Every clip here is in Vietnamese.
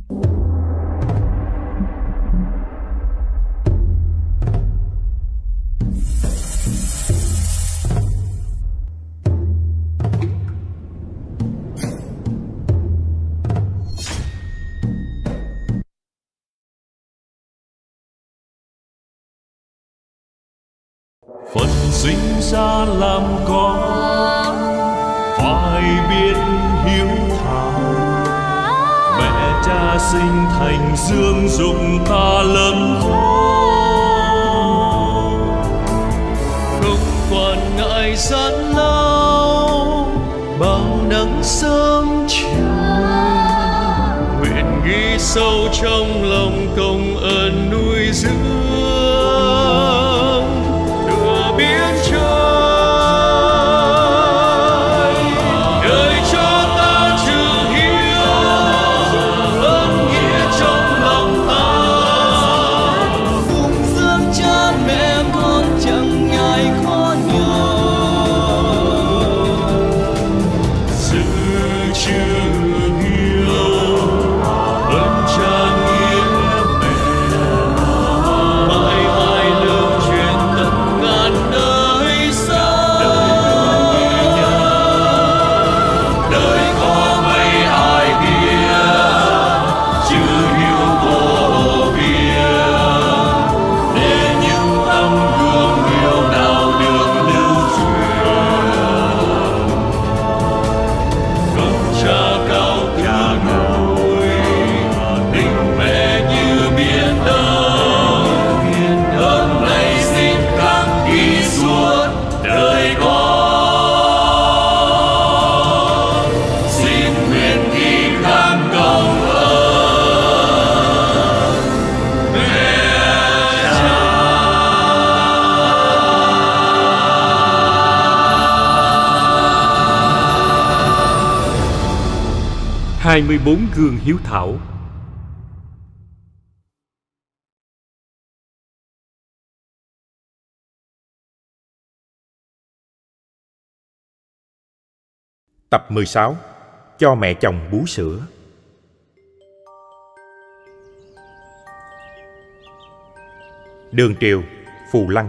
Phật sinh ra làm con phải biết hiếu thảo, mẹ cha sinh thành dưỡng dục ta lớn khôn, không quản ngại gian lao bao nắng sớm chiều, nguyện ghi sâu trong lòng công ơn nuôi dưỡng. Hai mươi 24 gương hiếu thảo. Tập 16. Cho mẹ chồng bú sữa. Đường triều, Phù Lăng.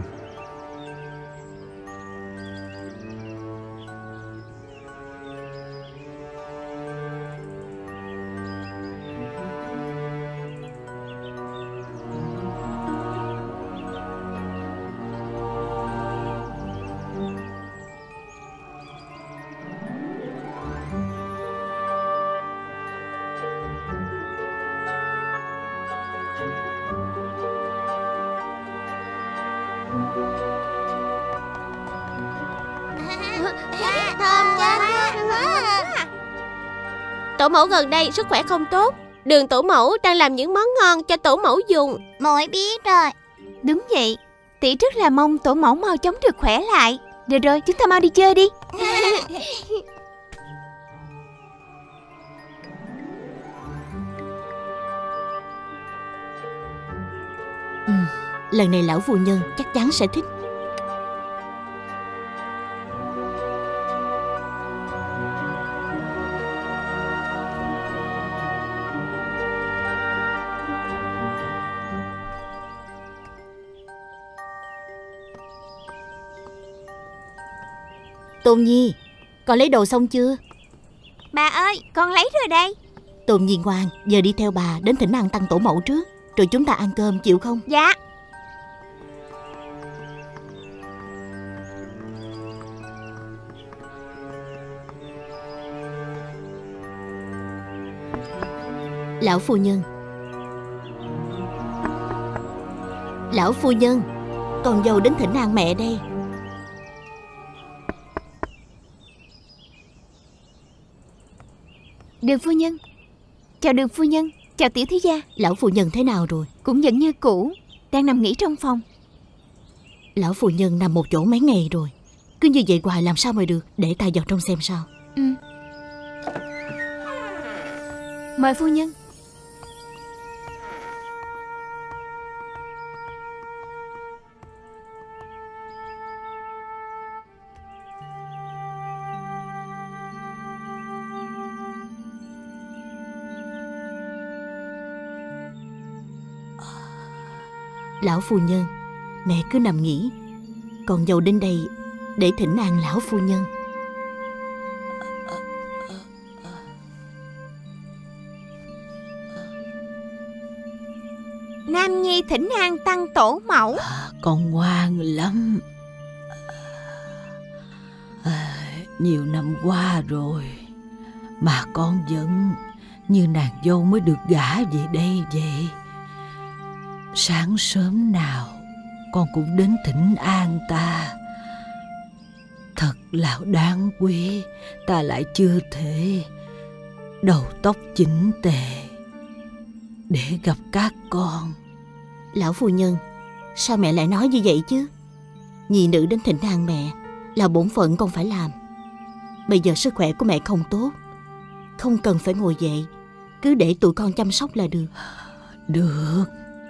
Tổ mẫu gần đây sức khỏe không tốt. Đường tổ mẫu đang làm những món ngon cho tổ mẫu dùng. Muội biết rồi. Đúng vậy, tỷ rất là mong tổ mẫu mau chóng được khỏe lại. Được rồi, chúng ta mau đi chơi đi. Lần này lão phu nhân chắc chắn sẽ thích. Tôn Nhi, con lấy đồ xong chưa? Bà ơi, con lấy rồi đây. Tôn Nhi ngoan, giờ đi theo bà đến thỉnh an tăng tổ mẫu trước, rồi chúng ta ăn cơm, chịu không? Dạ. Lão phu nhân, lão phu nhân, con dâu đến thỉnh an mẹ đây. Đường phu nhân. Chào đường phu nhân. Chào tiểu thiếu gia. Lão phu nhân thế nào rồi? Cũng vẫn như cũ, đang nằm nghỉ trong phòng. Lão phu nhân nằm một chỗ mấy ngày rồi, cứ như vậy hoài làm sao mà được. Để ta vào trong xem sao. Mời phu nhân. Lão phu nhân, mẹ cứ nằm nghỉ, con dâu đến đây để thỉnh an lão phu nhân. Nam nhi thỉnh an tăng tổ mẫu. Con ngoan lắm. Nhiều năm qua rồi mà con vẫn như nàng dâu mới được gả về đây vậy. Sáng sớm nào con cũng đến thỉnh an ta. Thật là đáng quý, ta lại chưa thể đầu tóc chỉnh tề để gặp các con. Lão phu nhân, sao mẹ lại nói như vậy chứ? Nhi nữ đến thỉnh an mẹ là bổn phận con phải làm. Bây giờ sức khỏe của mẹ không tốt, không cần phải ngồi dậy, cứ để tụi con chăm sóc là được. Được.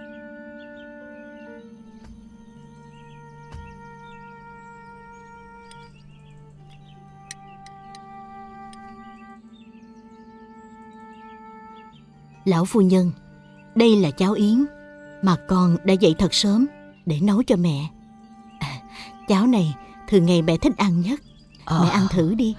Lão phu nhân, đây là cháo yến mà con đã dậy thật sớm để nấu cho mẹ. Cháo này thường ngày mẹ thích ăn nhất. Mẹ ăn thử đi.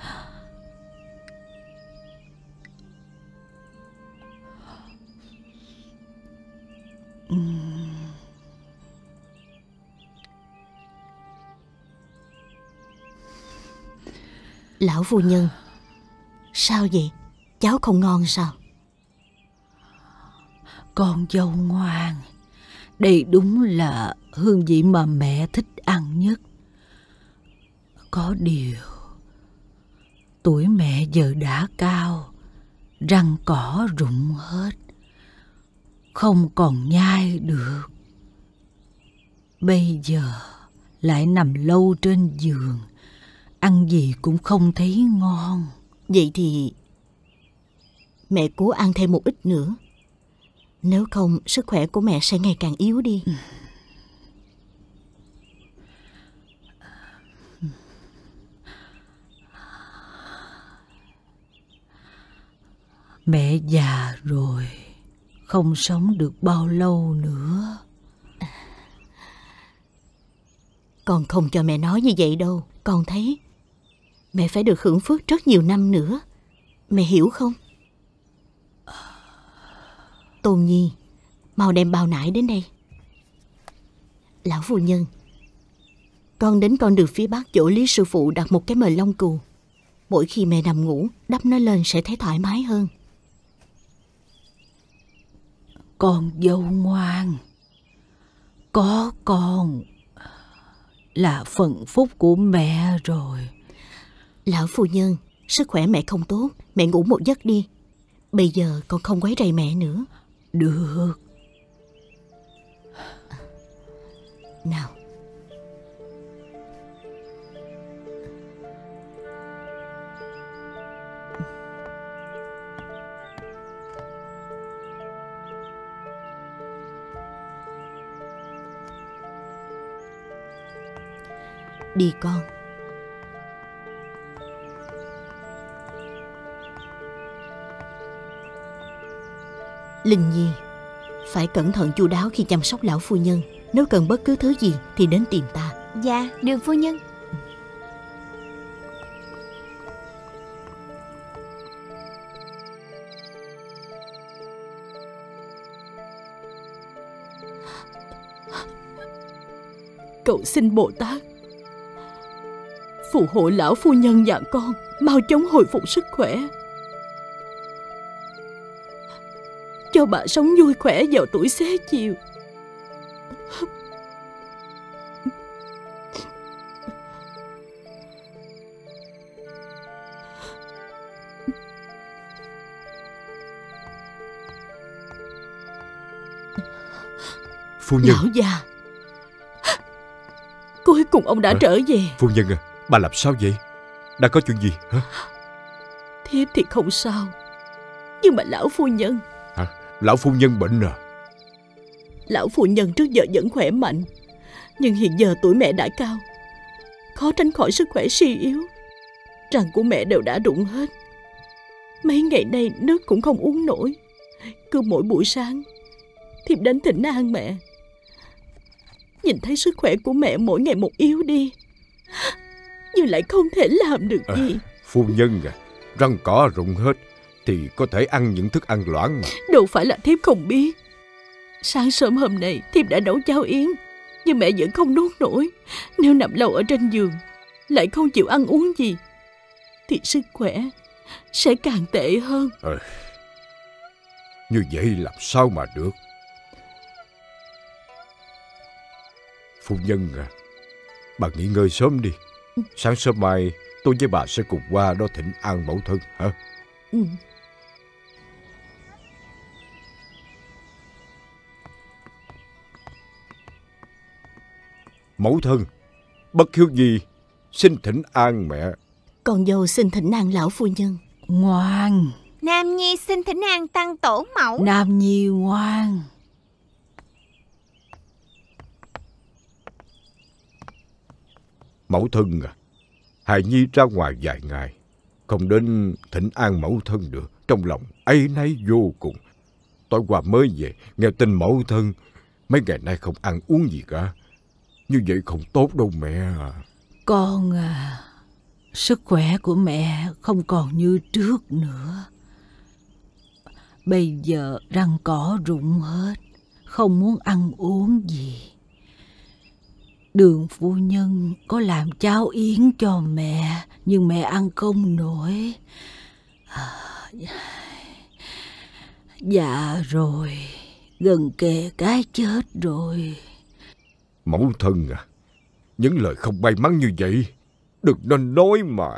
Lão phu nhân, sao vậy? Cháo không ngon sao? Con dâu ngoan, đây đúng là hương vị mà mẹ thích ăn nhất. Có điều, tuổi mẹ giờ đã cao, răng cỏ rụng hết, không còn nhai được. Bây giờ lại nằm lâu trên giường, ăn gì cũng không thấy ngon. Vậy thì mẹ cố ăn thêm một ít nữa, nếu không sức khỏe của mẹ sẽ ngày càng yếu đi. Mẹ già rồi, không sống được bao lâu nữa. Con không cho mẹ nói như vậy đâu. Con thấy mẹ phải được hưởng phước rất nhiều năm nữa. Mẹ hiểu không? Tôn Nhi, mau đem bao nải đến đây. Lão phu nhân, con đến con đường phía bắc chỗ Lý sư phụ đặt một cái mền lông cừu. Mỗi khi mẹ nằm ngủ, đắp nó lên sẽ thấy thoải mái hơn. Con dâu ngoan, có con là phận phúc của mẹ rồi. Lão phu nhân, sức khỏe mẹ không tốt, mẹ ngủ một giấc đi. Bây giờ con không quấy rầy mẹ nữa. Được. Nào. Đi con. Linh Nhi, phải cẩn thận chu đáo khi chăm sóc lão phu nhân. Nếu cần bất cứ thứ gì thì đến tìm ta. Dạ, được phu nhân. Cầu xin Bồ Tát phù hộ lão phu nhân và con mau chóng hồi phục sức khỏe, cho bà sống vui khỏe vào tuổi xế chiều. Phu nhân. Lão già, cuối cùng ông đã trở về. Phu nhân à, bà làm sao vậy? Đã có chuyện gì hả? Thiếp thì không sao, nhưng mà lão phu nhân. Hả? Lão phu nhân bệnh à? Lão phu nhân trước giờ vẫn khỏe mạnh, nhưng hiện giờ tuổi mẹ đã cao, khó tránh khỏi sức khỏe suy yếu. Răng của mẹ đều đã rụng hết. Mấy ngày nay nước cũng không uống nổi. Cứ mỗi buổi sáng thiếp đến thỉnh an mẹ. nhìn thấy sức khỏe của mẹ mỗi ngày một yếu đi, nhưng lại không thể làm được gì. Phu nhân à, răng cỏ rụng hết thì có thể ăn những thức ăn loãng mà. Đâu phải là thiếp không biết. Sáng sớm hôm nay thiếp đã nấu cháo yến, nhưng mẹ vẫn không nuốt nổi. Nếu nằm lâu ở trên giường lại không chịu ăn uống gì thì sức khỏe sẽ càng tệ hơn. Như vậy làm sao mà được. Phu nhân à, bà nghỉ ngơi sớm đi. Sáng sớm mai tôi với bà sẽ cùng qua đó thỉnh an mẫu thân hả? Mẫu thân, bất hiếu nhi xin thỉnh an mẹ. Con dâu xin thỉnh an lão phu nhân. Ngoan. Nam nhi xin thỉnh an tăng tổ mẫu. Nam nhi ngoan. Mẫu thân à, hài nhi ra ngoài vài ngày, không đến thỉnh an mẫu thân được, trong lòng áy náy vô cùng. Tối qua mới về, nghe tin mẫu thân mấy ngày nay không ăn uống gì cả. Như vậy không tốt đâu mẹ à. Con à, sức khỏe của mẹ không còn như trước nữa. Bây giờ răng cỏ rụng hết, không muốn ăn uống gì. Đường phu nhân có làm cháo yến cho mẹ, nhưng mẹ ăn không nổi. Dạ rồi, gần kề cái chết rồi. Mẫu thân à, những lời không may mắn như vậy đừng nên nói mà.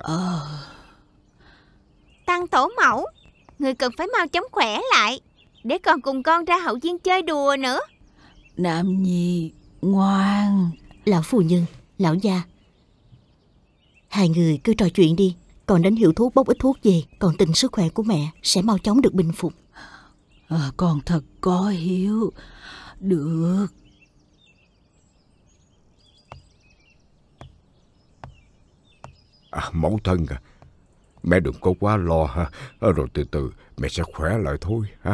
Tăng tổ mẫu, người cần phải mau chóng khỏe lại, để còn cùng con ra hậu viên chơi đùa nữa. Nam nhi ngoan. Lão phu nhân, lão gia, hai người cứ trò chuyện đi. Còn đến hiệu thuốc bốc ít thuốc về, còn tình sức khỏe của mẹ sẽ mau chóng được bình phục. Con thật có hiếu. Được. Mẫu thân à, mẹ đừng có quá lo ha, rồi từ từ mẹ sẽ khỏe lại thôi ha.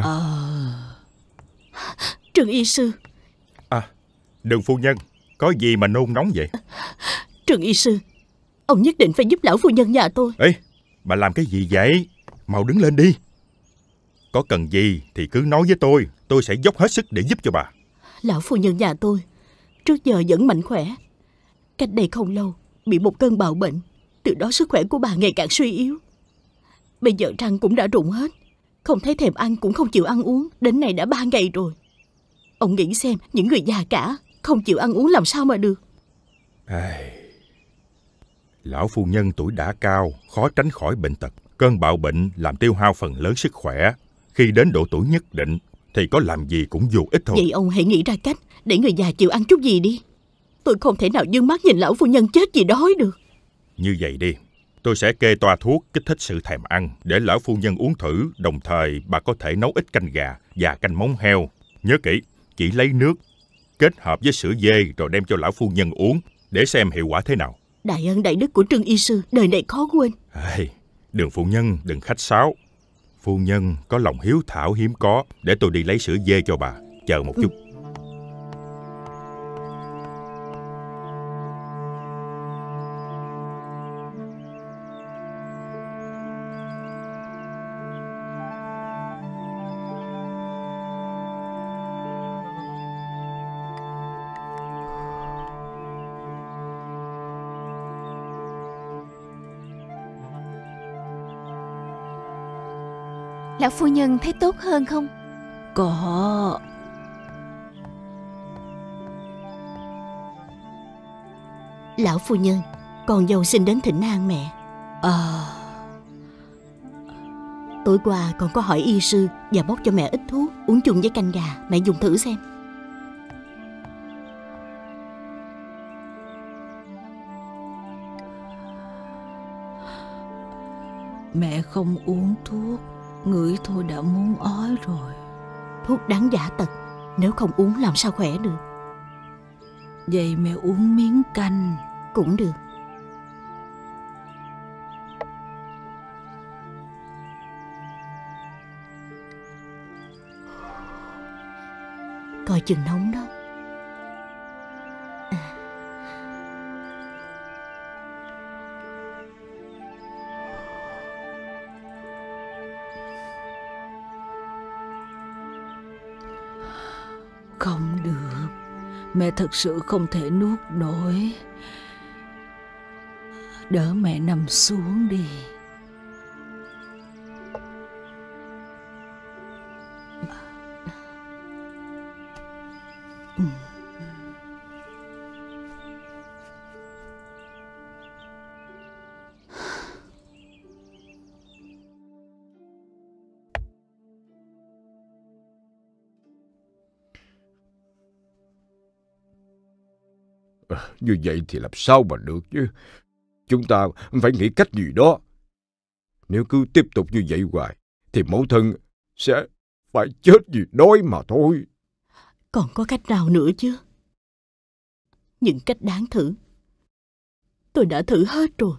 Trương y sư. Đường phu nhân, có gì mà nôn nóng vậy? Trương y sư, ông nhất định phải giúp lão phu nhân nhà tôi. Ê, bà làm cái gì vậy? Mau đứng lên đi. Có cần gì thì cứ nói với tôi sẽ dốc hết sức để giúp cho bà. Lão phu nhân nhà tôi trước giờ vẫn mạnh khỏe. Cách đây không lâu bị một cơn bạo bệnh, từ đó sức khỏe của bà ngày càng suy yếu. Bây giờ răng cũng đã rụng hết, không thấy thèm ăn cũng không chịu ăn uống, đến nay đã 3 ngày rồi. Ông nghĩ xem, những người già cả không chịu ăn uống làm sao mà được. Lão phu nhân tuổi đã cao, khó tránh khỏi bệnh tật. Cơn bạo bệnh làm tiêu hao phần lớn sức khỏe. Khi đến độ tuổi nhất định thì có làm gì cũng vô ích thôi. Vậy ông hãy nghĩ ra cách để người già chịu ăn chút gì đi. Tôi không thể nào dương mắt nhìn lão phu nhân chết vì đói được. Như vậy đi, tôi sẽ kê toa thuốc kích thích sự thèm ăn để lão phu nhân uống thử. Đồng thời bà có thể nấu ít canh gà và canh móng heo. Nhớ kỹ, chỉ lấy nước kết hợp với sữa dê rồi đem cho lão phu nhân uống để xem hiệu quả thế nào. Đại ân đại đức của Trương y sư đời này khó quên. Đường phu nhân đừng khách sáo. Phu nhân có lòng hiếu thảo hiếm có. Để tôi đi lấy sữa dê cho bà. Chờ một chút. Lão phu nhân thấy tốt hơn không? Có. Lão phu nhân, con dâu xin đến thỉnh an mẹ. Tối qua con có hỏi y sư và bốc cho mẹ ít thuốc uống chung với canh gà. Mẹ dùng thử xem. Mẹ không uống thuốc, ngửi thôi đã muốn ói rồi. Thuốc đáng giả tật, nếu không uống làm sao khỏe được. Vậy mẹ uống miếng canh cũng được. Coi chừng nóng đó. Không được, mẹ thật sự không thể nuốt nổi. Đỡ mẹ nằm xuống đi. Như vậy thì làm sao mà được chứ? Chúng ta phải nghĩ cách gì đó. Nếu cứ tiếp tục như vậy hoài thì mẫu thân sẽ phải chết vì đói mà thôi. Còn có cách nào nữa chứ? Những cách đáng thử tôi đã thử hết rồi.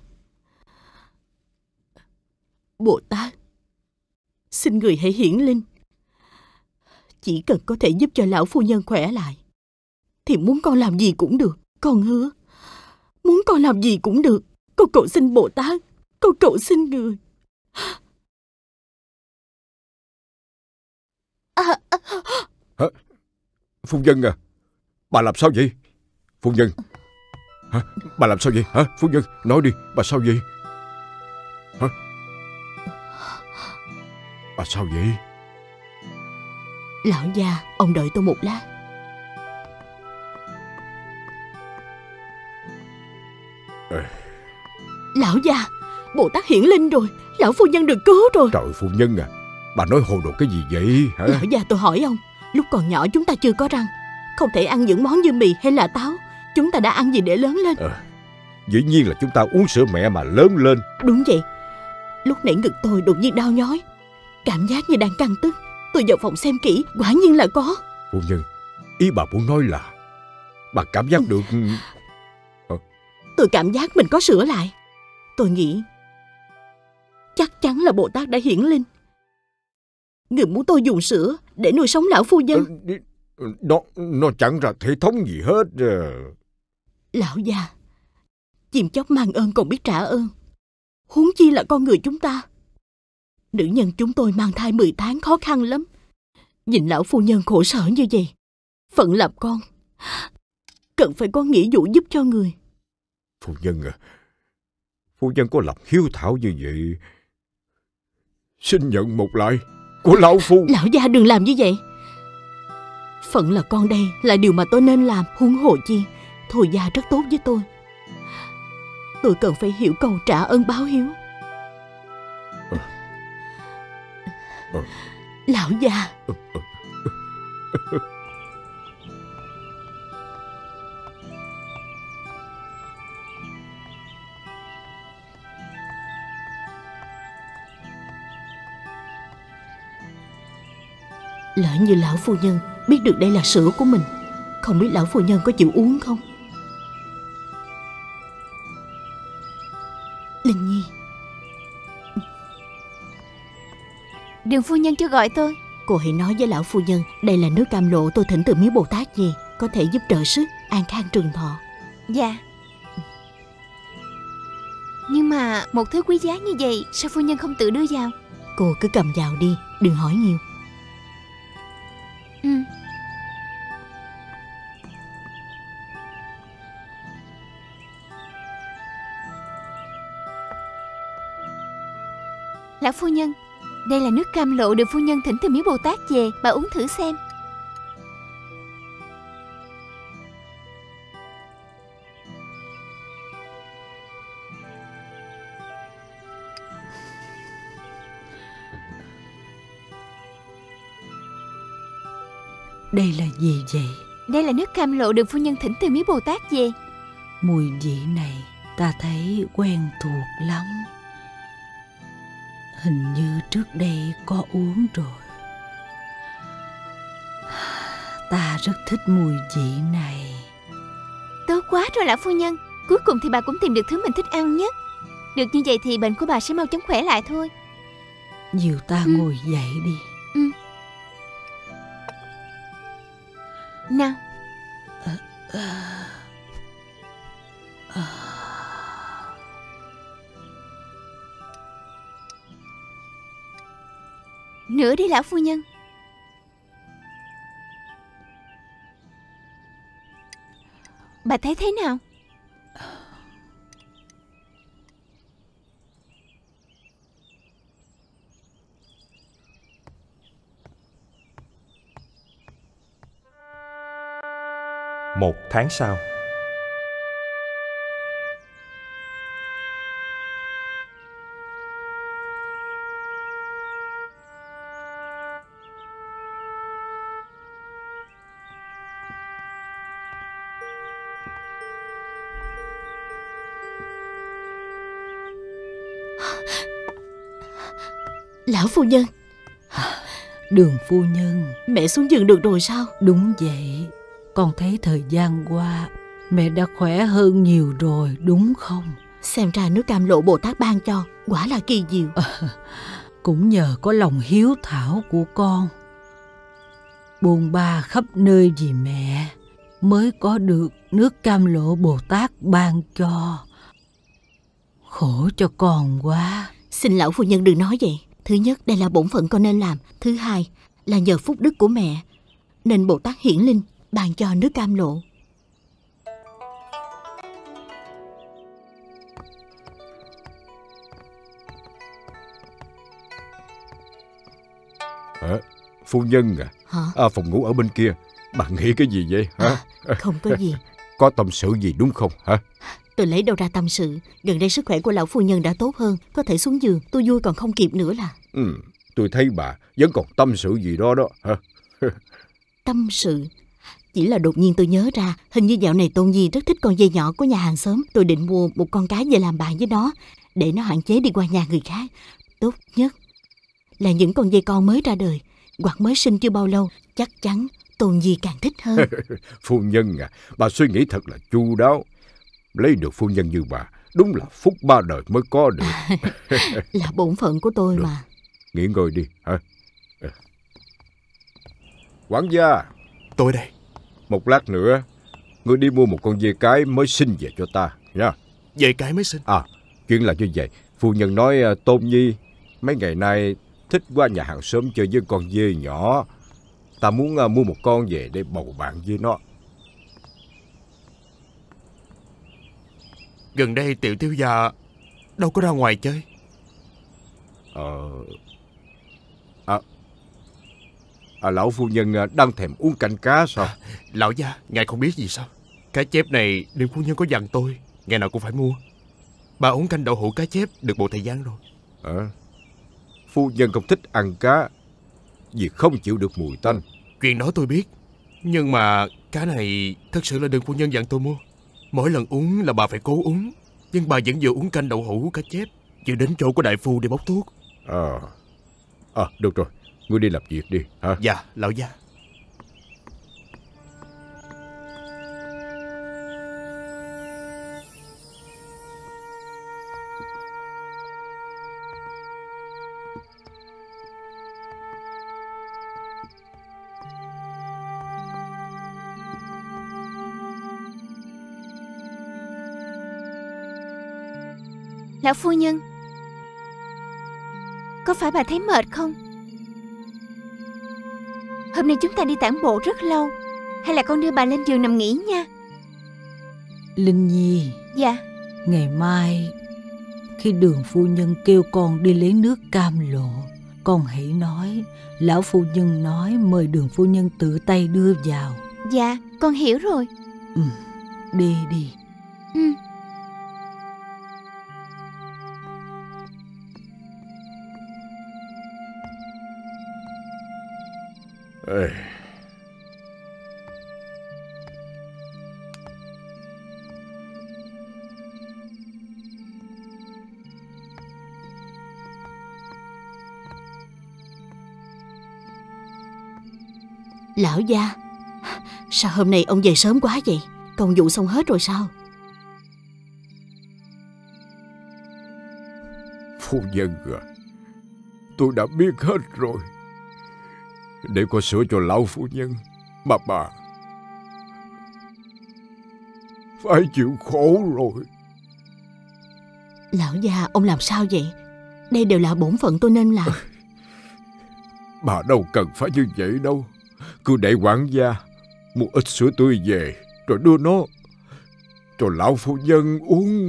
Bồ Tát, xin người hãy hiển linh. Chỉ cần có thể giúp cho lão phu nhân khỏe lại thì muốn con làm gì cũng được. Con hứa, muốn con làm gì cũng được. Con cầu xin Bồ Tát, con cầu xin người. Hả? Phu nhân à, bà làm sao vậy? Phu nhân, hả? Bà làm sao vậy? Hả? Phu nhân, nói đi, bà sao vậy? Hả? Bà sao vậy? Lão già, ông đợi tôi một lát. Lão già, Bồ Tát hiển linh rồi. Lão phu nhân được cứu rồi. Trời, phu nhân à, bà nói hồ đồ cái gì vậy hả? Lão già, tôi hỏi ông, lúc còn nhỏ chúng ta chưa có răng, không thể ăn những món như mì hay là táo. Chúng ta đã ăn gì để lớn lên? Dĩ nhiên là chúng ta uống sữa mẹ mà lớn lên. Đúng vậy. Lúc nãy ngực tôi đột nhiên đau nhói, cảm giác như đang căng tức. Tôi vào phòng xem kỹ, quả nhiên là có. Phu nhân, ý bà muốn nói là bà cảm giác được... Tôi cảm giác mình có sữa lại. Tôi nghĩ chắc chắn là Bồ Tát đã hiển linh. Người muốn tôi dùng sữa để nuôi sống lão phu nhân. Nó chẳng ra thể thống gì hết. Lão già, chim chóc mang ơn còn biết trả ơn, huống chi là con người chúng ta. Nữ nhân chúng tôi mang thai 10 tháng khó khăn lắm. Nhìn lão phu nhân khổ sở như vậy, phận làm con cần phải có nghĩa vụ giúp cho người. Phu nhân à, phu nhân có lòng hiếu thảo như vậy, xin nhận một lại của lão phu. Lão gia đừng làm như vậy. Phận là con đây là điều mà tôi nên làm. Huống hồ chi Thôi gia rất tốt với tôi. Tôi cần phải hiểu câu trả ơn báo hiếu. Lão gia. Lỡ như lão phu nhân biết được đây là sữa của mình, không biết lão phu nhân có chịu uống không? Linh Nhi. Đường phu nhân chưa gọi tôi. Cô hãy nói với lão phu nhân đây là nước cam lộ tôi thỉnh từ miếu Bồ Tát về, có thể giúp trợ sức an khang trường thọ. Dạ. Nhưng mà một thứ quý giá như vậy sao phu nhân không tự đưa vào? Cô cứ cầm vào đi, đừng hỏi nhiều. Lão phu nhân, đây là nước cam lộ được phu nhân thỉnh từ miếu Bồ Tát về, bà uống thử xem. Đây là gì vậy? Đây là nước cam lộ được phu nhân thỉnh từ miếu Bồ Tát về. Mùi vị này ta thấy quen thuộc lắm. Hình như trước đây có uống rồi. Ta rất thích mùi vị này. Tốt quá rồi lão phu nhân. Cuối cùng thì bà cũng tìm được thứ mình thích ăn nhất. Được như vậy thì bệnh của bà sẽ mau chóng khỏe lại thôi. Dìu ta ngồi dậy đi. Nào. Nữa đi lão phu nhân. Bà thấy thế nào? Một tháng sau. Lão phu nhân. Đường phu nhân. Mẹ xuống giường được rồi sao? Đúng vậy. Con thấy thời gian qua mẹ đã khỏe hơn nhiều rồi, đúng không? Xem ra nước cam lộ Bồ Tát ban cho quả là kỳ diệu. Cũng nhờ có lòng hiếu thảo của con, bôn ba khắp nơi vì mẹ, mới có được nước cam lộ Bồ Tát ban cho. Khổ cho con quá. Xin lão phu nhân đừng nói vậy. Thứ nhất, đây là bổn phận con nên làm. Thứ hai, là nhờ phúc đức của mẹ nên Bồ Tát hiển linh ban cho nước cam lộ. Phu nhân à? Hả? Phòng ngủ ở bên kia. Bạn nghĩ cái gì vậy hả? Không có gì. Có tâm sự gì đúng không hả? Tôi lấy đâu ra tâm sự. Gần đây sức khỏe của lão phu nhân đã tốt hơn, có thể xuống giường. Tôi vui còn không kịp nữa là. Tôi thấy bà vẫn còn tâm sự gì đó đó hả? Tâm sự? Chỉ là đột nhiên tôi nhớ ra, hình như dạo này Tôn Nhi rất thích con dê nhỏ của nhà hàng xóm. Tôi định mua một con cái về làm bạn với nó, để nó hạn chế đi qua nhà người khác. Tốt nhất là những con dê con mới ra đời hoặc mới sinh chưa bao lâu. Chắc chắn Tôn Nhi càng thích hơn. Phu nhân à, bà suy nghĩ thật là chu đáo. Lấy được phu nhân như bà đúng là phúc ba đời mới có được. Là bổn phận của tôi được. mà. Nghỉ ngơi đi hả? Quản gia. Tôi đây. Một lát nữa ngươi đi mua một con dê cái mới sinh về cho ta nha. Dê cái mới sinh? Chuyện là như vậy. Phu nhân nói Tôn Nhi mấy ngày nay thích qua nhà hàng xóm chơi với con dê nhỏ. Ta muốn mua một con về để bầu bạn với nó. Gần đây Tiểu thiếu gia đâu có ra ngoài chơi. Lão phu nhân đang thèm uống canh cá sao? Lão gia, ngài không biết gì sao? Cá chép này Đường phu nhân có dặn tôi ngày nào cũng phải mua. Bà uống canh đậu hũ cá chép được bộ thời gian rồi. Phu nhân không thích ăn cá vì không chịu được mùi tanh. Chuyện đó tôi biết. Nhưng mà cá này thật sự là Đường phu nhân dặn tôi mua. Mỗi lần uống là bà phải cố uống. Nhưng bà vẫn vừa uống canh đậu hũ cá chép, vừa đến chỗ của đại phu để bốc thuốc. Được rồi, ngươi đi làm việc đi hả? Dạ, lão gia. Lão phu nhân, có phải bà thấy mệt không? Hôm nay chúng ta đi tản bộ rất lâu. Hay là con đưa bà lên giường nằm nghỉ nha. Linh Nhi. Dạ. Ngày mai khi Đường phu nhân kêu con đi lấy nước cam lộ, con hãy nói lão phu nhân nói mời Đường phu nhân tự tay đưa vào. Dạ, con hiểu rồi. Đi đi. Lão gia, sao hôm nay ông về sớm quá vậy? Công vụ xong hết rồi sao? Phu nhân à, tôi đã biết hết rồi. Để có sửa cho lão phu nhân mà bà phải chịu khổ rồi. Lão gia, ông làm sao vậy? Đây đều là bổn phận tôi nên làm. Bà đâu cần phải như vậy đâu. Cứ để quản gia mua ít sữa tươi về rồi đưa nó. cho lão phu nhân uống.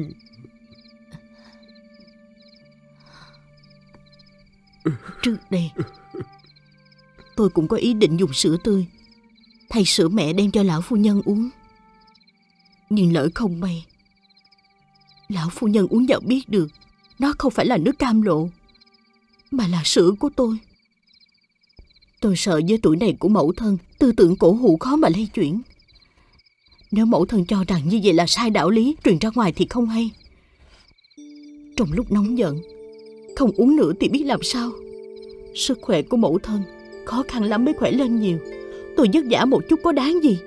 Trước đây tôi cũng có ý định dùng sữa tươi thay sữa mẹ đem cho lão phu nhân uống. Nhưng lỡ không may, lão phu nhân uống vào biết được nó không phải là nước cam lộ, mà là sữa của tôi. Tôi sợ với tuổi này của mẫu thân, tư tưởng cổ hủ khó mà lay chuyển. Nếu mẫu thân cho rằng như vậy là sai đạo lý, truyền ra ngoài thì không hay. Trong lúc nóng giận, không uống nữa thì biết làm sao. Sức khỏe của mẫu thân khó khăn lắm mới khỏe lên nhiều. Tôi vất vả một chút có đáng gì.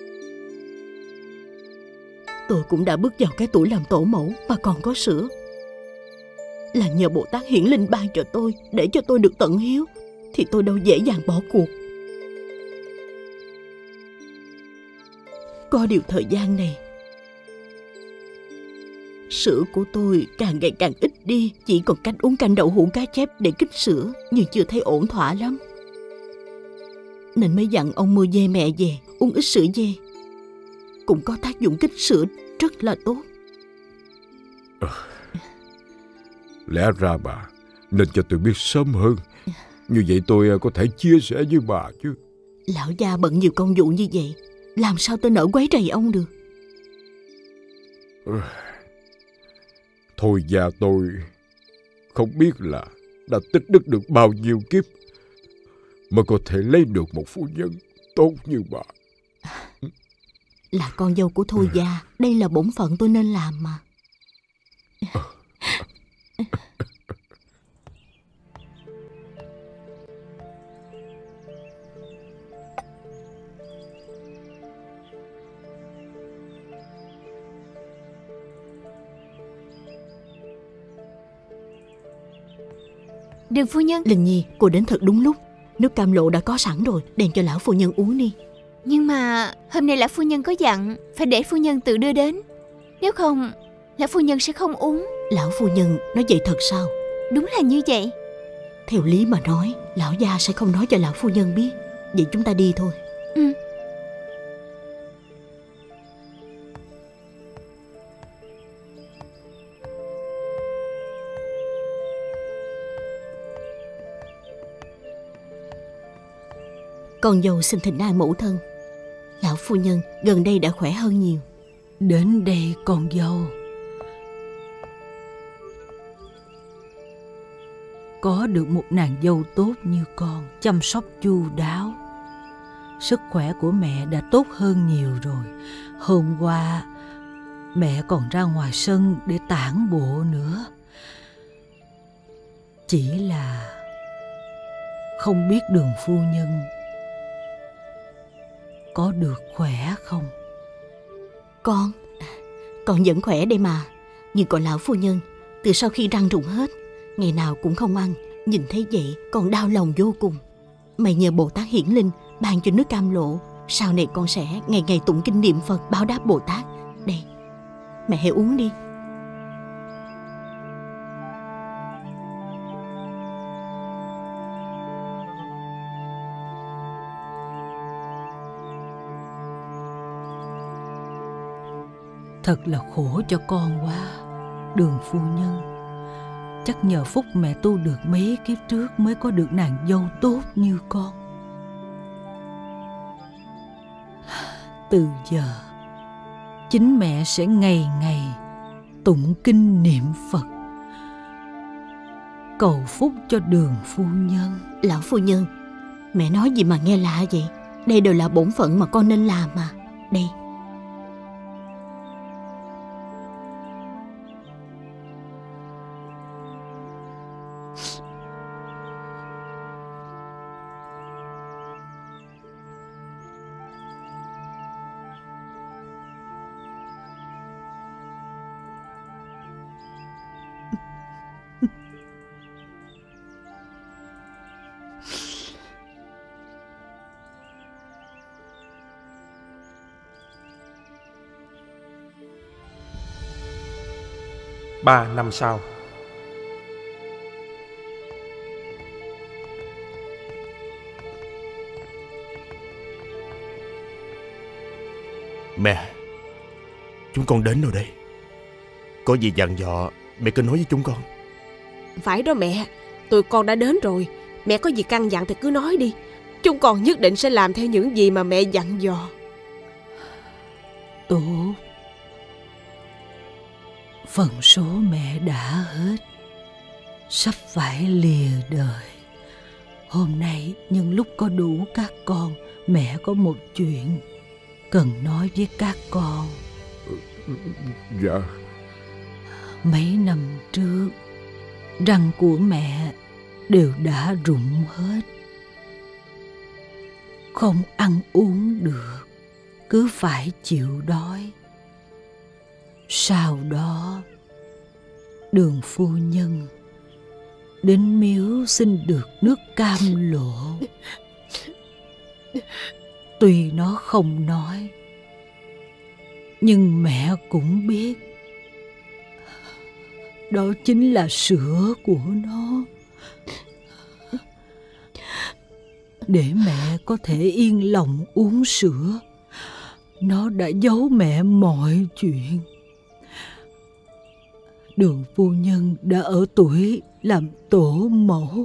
Tôi cũng đã bước vào cái tuổi làm tổ mẫu mà còn có sữa là nhờ Bồ Tát Hiển Linh ban cho tôi, để cho tôi được tận hiếu, thì tôi đâu dễ dàng bỏ cuộc. Có điều thời gian này, sữa của tôi càng ngày càng ít đi, chỉ còn cách uống canh đậu hũ cá chép để kích sữa, nhưng chưa thấy ổn thỏa lắm. Nên mới dặn ông mua dê mẹ về, uống ít sữa dê cũng có tác dụng kích sữa rất là tốt. Lẽ ra bà nên cho tôi biết sớm hơn, như vậy tôi có thể chia sẻ với bà chứ. Lão gia bận nhiều công vụ như vậy, làm sao tôi nỡ quấy rầy ông được. Thôi già tôi không biết là đã tích đức được bao nhiêu kiếp mà có thể lấy được một phu nhân tốt như bà. Là con dâu của Thôi gia, đây là bổn phận tôi nên làm mà. Đường phu nhân. Linh Nhi, cô đến thật đúng lúc. Nước cam lộ đã có sẵn rồi, đem cho lão phu nhân uống đi. Nhưng mà hôm nay lão phu nhân có dặn phải để phu nhân tự đưa đến, nếu không lão phu nhân sẽ không uống. Lão phu nhân nói vậy thật sao? Đúng là như vậy. Theo lý mà nói, lão gia sẽ không nói cho lão phu nhân biết. Vậy chúng ta đi thôi. Ừ. Con dâu xin thỉnh an mẫu thân. Lão phu nhân gần đây đã khỏe hơn nhiều. Đến đây con dâu. Có được một nàng dâu tốt như con, chăm sóc chu đáo. Sức khỏe của mẹ đã tốt hơn nhiều rồi. Hôm qua mẹ còn ra ngoài sân để tản bộ nữa. Chỉ là không biết Đường phu nhân có được khỏe không? Con vẫn khỏe đây mà. Nhưng còn lão phu nhân, từ sau khi răng rụng hết, ngày nào cũng không ăn. Nhìn thấy vậy con đau lòng vô cùng. Mày nhờ Bồ Tát Hiển Linh ban cho nước cam lộ, sau này con sẽ ngày ngày tụng kinh niệm Phật báo đáp Bồ Tát. Đây, mẹ hãy uống đi. Thật là khổ cho con quá, Đường phu nhân. Chắc nhờ phúc mẹ tu được mấy kiếp trước mới có được nàng dâu tốt như con. Từ giờ chính mẹ sẽ ngày ngày tụng kinh niệm Phật, cầu phúc cho Đường phu nhân. Lão phu nhân, mẹ nói gì mà nghe lạ vậy? Đây đều là bổn phận mà con nên làm mà. Đây. Ba năm sau. Mẹ, Chúng con đến rồi đây. Có gì dặn dò mẹ cứ nói với chúng con. Phải đó mẹ, tụi con đã đến rồi. Mẹ có gì căn dặn thì cứ nói đi. Chúng con nhất định sẽ làm theo những gì mà mẹ dặn dò. Tốt. Phần số mẹ đã hết, sắp phải lìa đời. Hôm nay nhân lúc có đủ các con, mẹ có một chuyện cần nói với các con. Dạ. Mấy năm trước, răng của mẹ đều đã rụng hết, không ăn uống được, cứ phải chịu đói. Sau đó, Đường phu nhân đến miếu xin được nước cam lộ. Tuy nó không nói, nhưng mẹ cũng biết đó chính là sữa của nó. Để mẹ có thể yên lòng uống sữa, nó đã giấu mẹ mọi chuyện. Đường phu nhân đã ở tuổi làm tổ mẫu,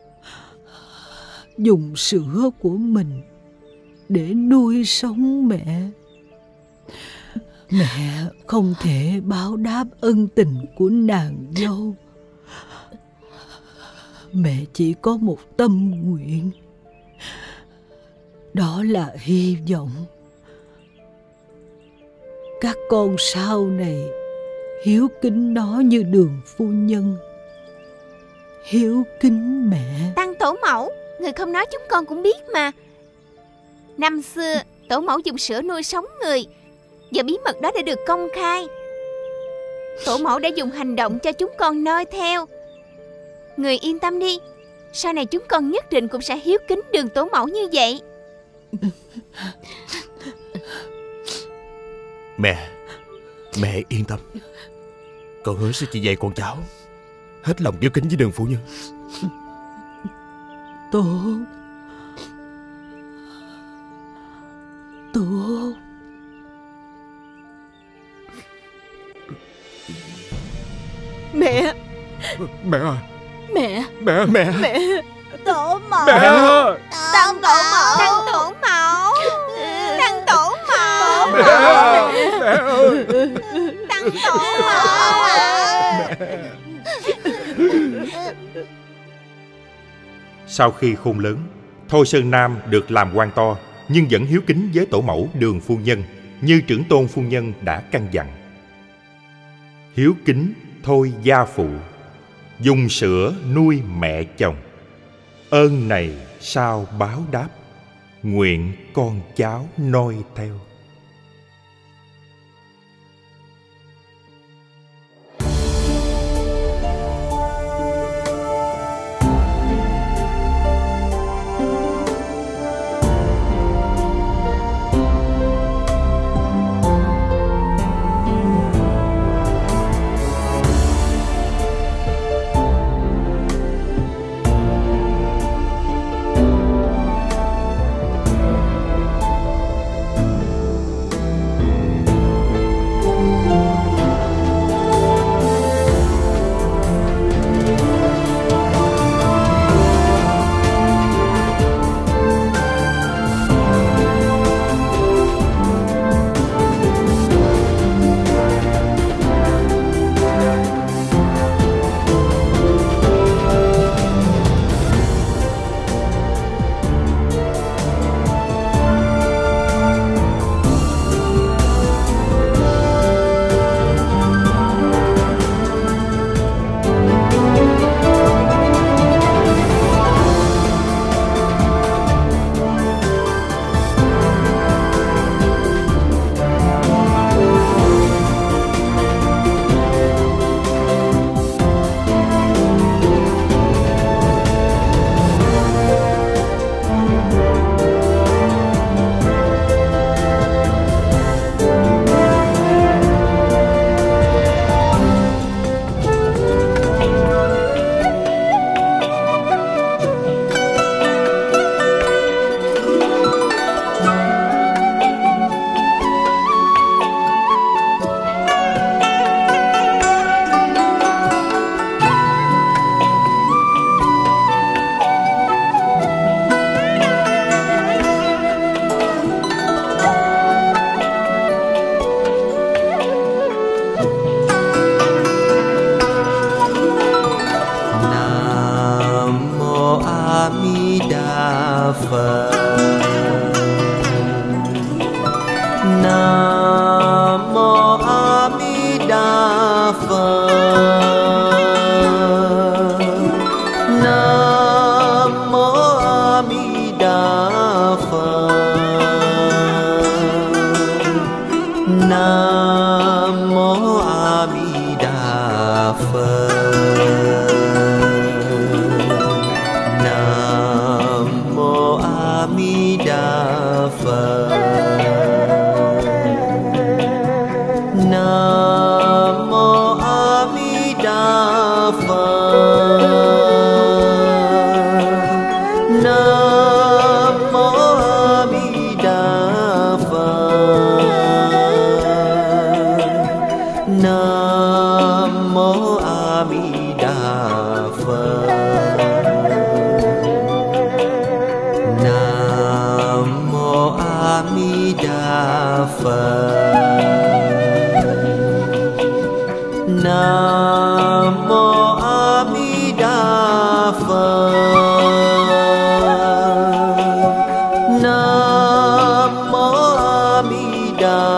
dùng sữa của mình để nuôi sống mẹ. Mẹ không thể báo đáp ân tình của nàng dâu. Mẹ chỉ có một tâm nguyện, đó là hy vọng các con sau này hiếu kính nó như Đường phu nhân hiếu kính mẹ. Tăng tổ mẫu, người không nói chúng con cũng biết mà. Năm xưa tổ mẫu dùng sữa nuôi sống người, giờ bí mật đó đã được công khai. Tổ mẫu đã dùng hành động cho chúng con noi theo. Người yên tâm đi, sau này chúng con nhất định cũng sẽ hiếu kính Đường tổ mẫu như vậy. Mẹ yên tâm. Con hứa sẽ chỉ dạy con cháu hết lòng hiếu kính với Đường phu nhân. Tốt. Tốt. Mẹ. Mẹ ơi. Mẹ. Mẹ. Mẹ. Mẹ. Tổ mẫu. Mẹ. Tăng tổ mẫu. Tăng tổ mẫu. Tăng tổ mẫu. Mẹ ơi. Tăng tổ mẫu à. Sau khi khôn lớn, Thôi Sơn Nam được làm quan to, nhưng vẫn hiếu kính với tổ mẫu Đường phu nhân như trưởng tôn phu nhân đã căn dặn. Hiếu kính Thôi gia phụ, dùng sữa nuôi mẹ chồng. Ơn này sao báo đáp, nguyện con cháu noi theo. Nam mô A Di Đà Phật. Nam mô A Di Đà Phật. Nam mô A Di Đà Phật. Nam mô A Di Đà Phật. Nam mô A Di Đà Phật. Nam mô A Di Đà Phật. Nam mô A Di Đà Phật. Nam mô A Di Đà